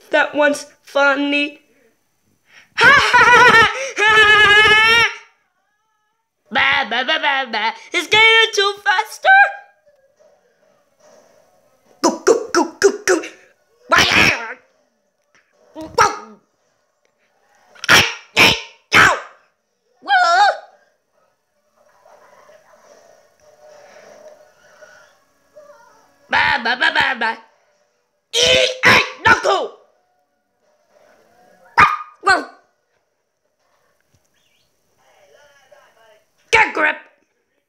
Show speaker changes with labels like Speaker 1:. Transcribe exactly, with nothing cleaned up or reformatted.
Speaker 1: That one's funny. Ha ha ha ha! Ba ba ba ba ba. It's getting too faster. Go go go go go. Why? Whoa! Whoa! Ba ba ba ba ba. E A knuckle. Whoa! Get grip.